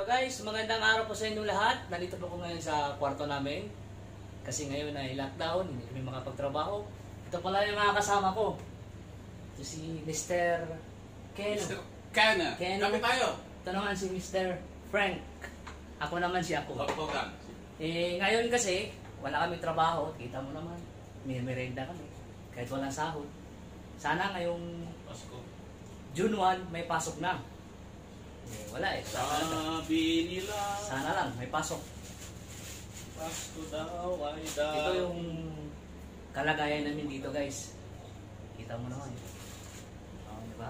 Guys, magandang araw po sa inyong lahat. Nandito po ko ngayon sa kwarto namin. Kasi ngayon ay lockdown, hindi kami makapagtrabaho. Ito pala yung mga kasama ko. Ito si Mr. Ken. Mr. Ken. Kami tayo. Ito naman si Mr. Frank. Ako naman si ako. Logan. Ngayon kasi, wala kami trabaho. Kita mo naman, may merenda kami. Kahit walang sahod. Sana ngayong Pasko. June 1, may pasok na. Wala eh. Sabi nila. Sana lang, may pasok. Pasko daw ay daw. Ito yung kalagayan namin dito, guys. Kita mo naman. Diba?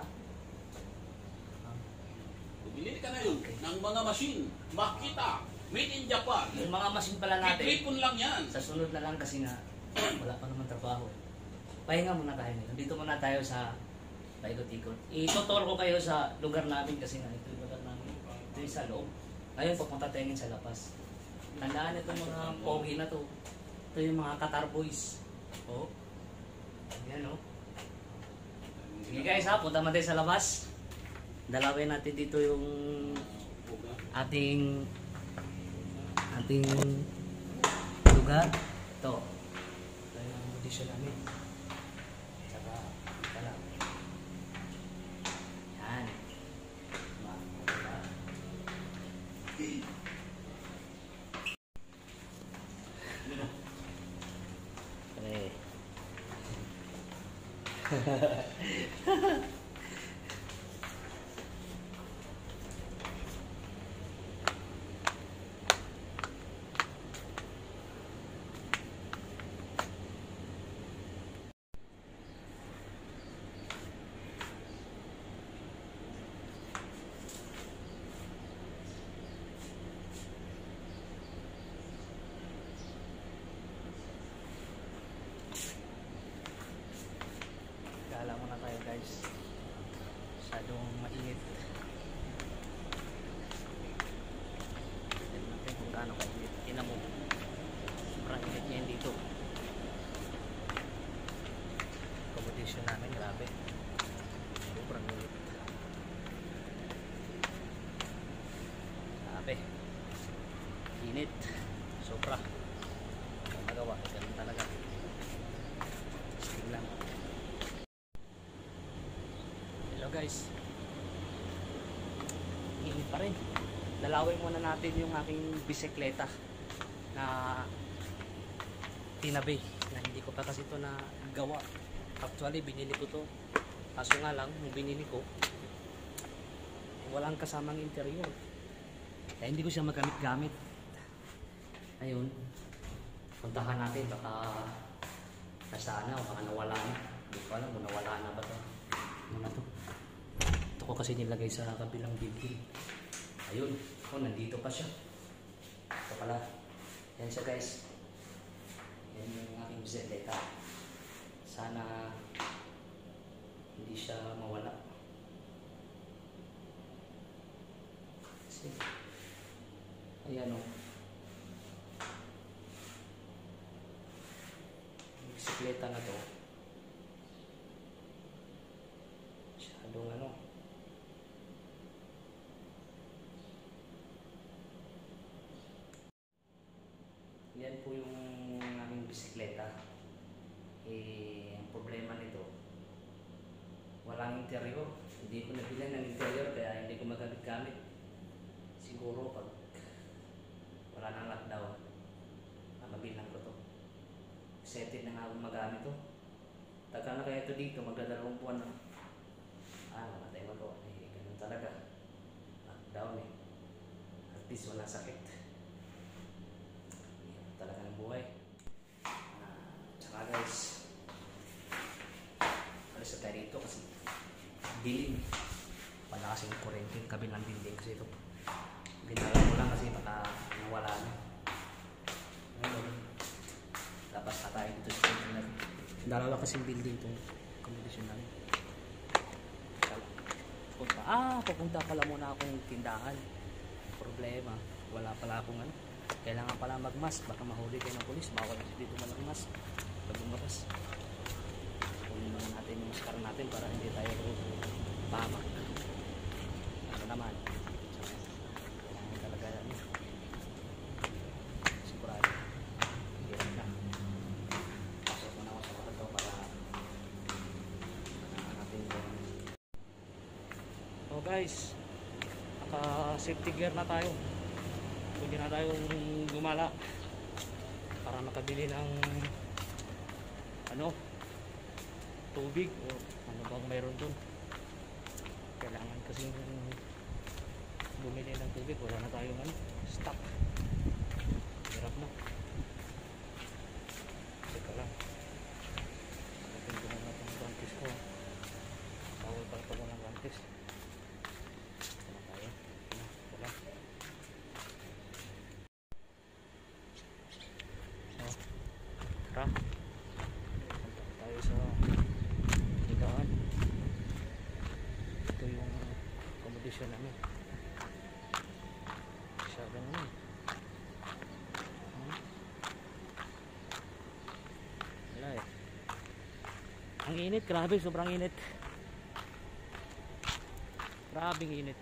Bumili ka na yun ng mga machine. Makita. Made in Japan. Yung mga machine pala natin, Itripon lang yan. sa sunod na lang kasi nga, wala pa naman trabaho. Pahinga muna tayo nito. Dito muna tayo sa paikot-ikot. Itutur ko kayo sa lugar namin kasi nga ito yung lugar namin. Ito yung sa loob. Ngayon, papunta tayo sa labas. Tandaan itong mga pogi na to. Ito yung mga Qatar boys. Oh. Ayan oh. Sige guys ha, punta naman tayo sa labas. Dalawin natin dito yung ating lugar. Ito. Ito yung audition namin. Tsaka, ito lang. Yan. Okay. Gala muna tayo guys. Masyadong mainit. Tignan natin kung gaano kainit. Tingnan mo. Sobrang init niya dito. Competition namin, grabe. Sobrang init. Grabe. Init. Sobra. Ang magawa. Ganun talaga. Sting lang. Hello guys, init pa rin. Dalawin muna natin yung aking bisikleta na tinabi na hindi ko pa kasi ito na gawa. Actually binili ko to, kaso nga lang yung binili ko walang kasamang interior kaya hindi ko siya magamit-gamit. Ayun, puntahan natin, baka nasaan na o baka nawala na. Hindi ko alam kung nawala na ba ito. Ano to? Ito ko kasi nilagay sa kabilang building. Ayun. Oh, nandito pa siya. Ito pala. Yan siya guys. Yan yung aking bisikleta. Sana hindi siya mawala. Kasi ayan o. Yung bisikleta na to. Ano yan po yung aming bisikleta. Ang problema nito walang interior. Hindi ko nabilan ng interior kaya hindi ko magamit-gamit. Siguro pag wala nang lockdown mabilang ko to. Excited na nga akong magamit to. Tagal na kaya ito dito, magdadalawang buwan na. Namatay mo to. Ganun talaga. Lockdown eh. At least wala sakit. Yan talaga ng buhay. Tsaka guys, alis na tayo dito kasi dilim. Wala kasing kurente yung kabilang building kasi ito. Ginala ko lang kasi baka nawala na. Ngayon, labas na tayo dito sa building. Dalawa kasing building itong accommodation namin. Pupunta pala muna akong tindahan. Problema, wala pala akong ano. Kailangan pala magmask, baka mahuli kayo ng pulis. Bawal kasi dito malang mask pag lumabas. Kunin naman natin yung maskara natin para hindi tayo pahamak. Ano naman, kailangan guys. Naka safety gear na tayo. Pwede na tayong gumala para makabili ng ano, tubig o ano bang mayroon dun. Kailangan kasi bumili ng tubig, wala na tayong ano, stock. Hirap na. Teka lang, open ko na itong gantis ko. Bawal pala pala ng gantis. Wala tayo. Wala. So, tara. Punta tayo sa higaan. Ito yung accommodation namin. Masyadong ano. Wala eh. Ang init, grabe, sobrang init. Grabing init.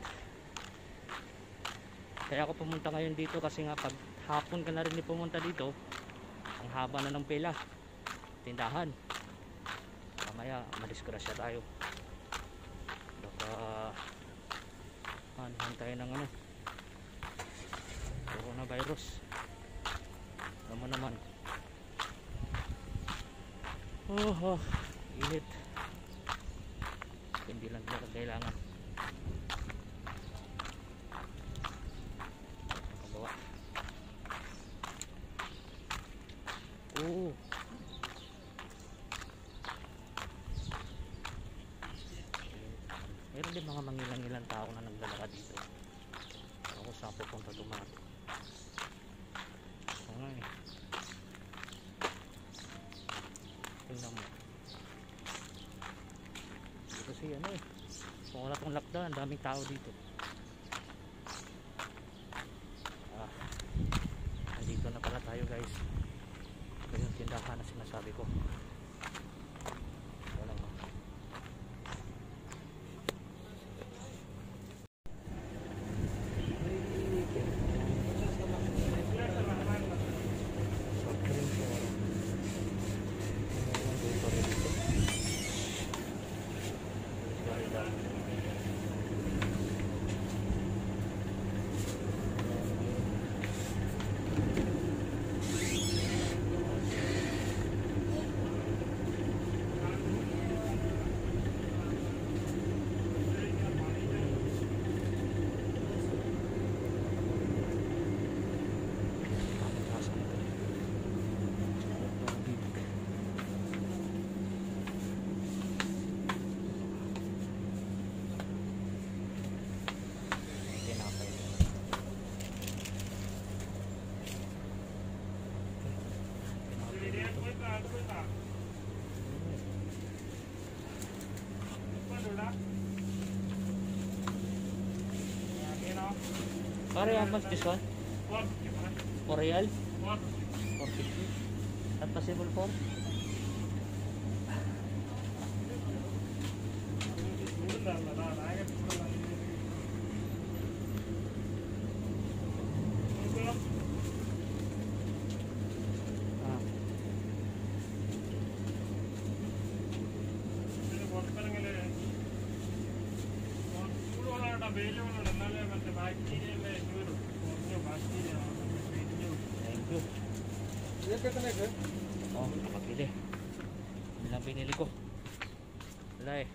Kaya ako pumunta ngayon dito kasi nga pag hapon ka na rin pumunta dito, ang haba na ng pila. Tindahan. Mamaya madisgrasya tayo. Baka hanhan tayo ng ano, coronavirus. Naman naman. Oh, init. Hindi lang talaga kailangan. Pagawa. Meron din mga mangilang-ilang tao na naglalakad dito. Ako saan pupunta tumato. Okay. Tingnan mo. Kasi ano eh, kung wala pong lockdown, ang daming tao dito. Nandito na pala tayo guys. Ito yung tindahan na sinasabi ko. Wala mo. Pare, how much this one? 4 real? 450. Not possible for? Thank you. Oh, nakapili. Hindi lang pinili ko. Wala eh.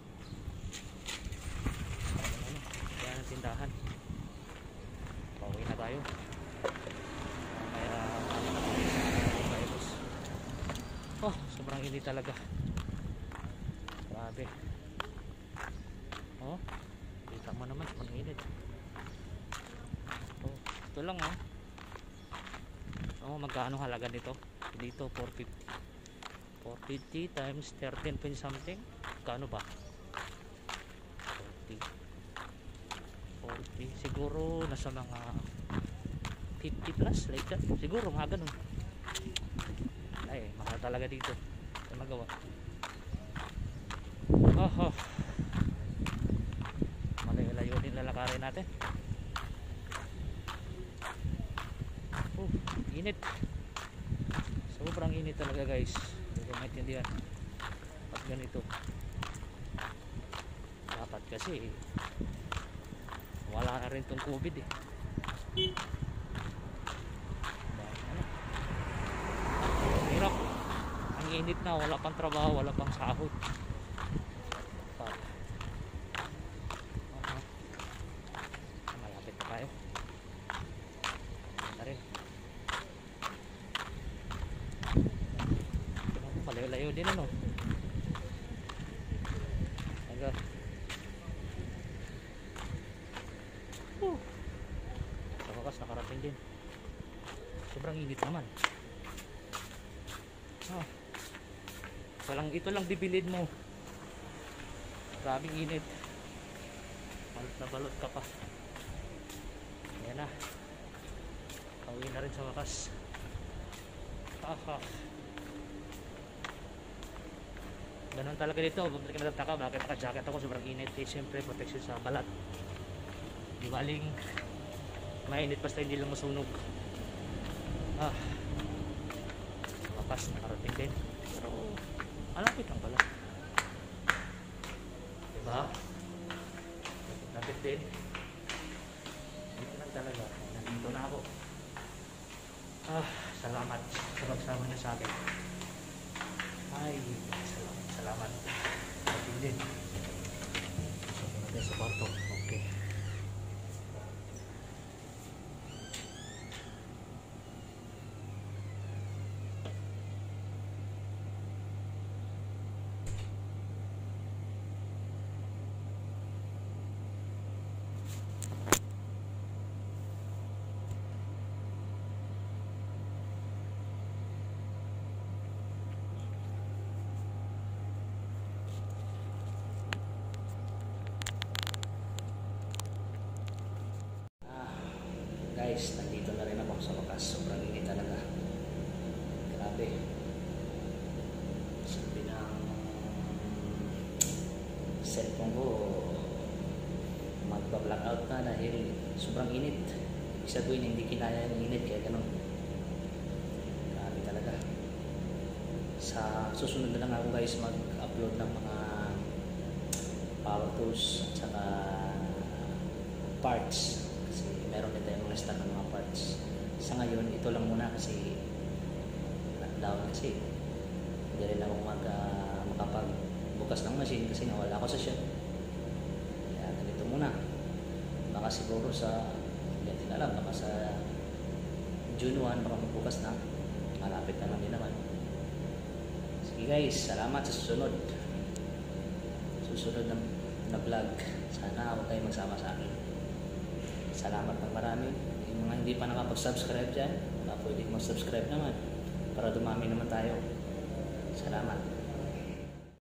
Kaya ng tindahan. Pauwi na tayo. Kaya virus. Oh, sobrang init talaga. Grabe. Oh, kita mo naman sobrang init. Oh, ito lang oh. Oh, magkano halaga nito? Dito 450. 450 times 13 point something. Kano ba? 40. Siguro nasa mga 50 plus like that. Siguro mga ganun. Ay, mahal talaga dito. Ito magawa. Oh. Malayo din lalakarin natin. Init. Sobrang init talaga guys. Hindi ko maintindihan pag ganito. Dapat kasi wala na rin tong COVID eh. Ano? Hirap. Ang init na, wala pang trabaho, wala pang sahod. Malapit na tayo. Na rin. Palayo-layo din ano. Aga. Sa wakas nakarating din. Sobrang init naman. Ito lang bibilid mo. Maraming init. Balot na balot ka pa. Ayan na. Pauwi na rin sa wakas. Ganun talaga dito. Bumalik na nagtaka bakit naka-jacket ako, sobrang init. Eh siyempre protection sa balat. Di baling mainit basta hindi lang masunog. Wakas nakarating din. Pero malapit lang pala. Diba? Lapit din. Dito lang talaga. Nandito na ako. Salamat sa pagsama niyo sa akin. Ay, salamat. Lapit din. Sa kwarto. Okay. Guys, nandito na rin ako sa wakas. Sobrang init talaga. Grabe. Sabi ng cellphone ko magpa-blackout na dahil sobrang init. Ibig sabihin hindi kinaya yung init kaya ganun. Grabe talaga. Sa susunod na lang ako guys mag-upload ng mga power tools at saka parts. Meron din tayong mga stock ng mga parts. Sa ngayon, ito lang muna kasi lockdown kasi hindi rin ako makapagbukas ng machine kasi nawala ako sa shop. Kaya ganito muna. Baka siguro sa, hindi natin alam, baka sa June 1 baka magbukas na. Malapit na lang din naman. Sige guys, salamat sa susunod na vlog. Sana huwag kayo magsama sa akin. Salamat ng marami. Yung mga hindi pa nakapag-subscribe dyan, pwede mag-subscribe naman para dumami naman tayo. Salamat.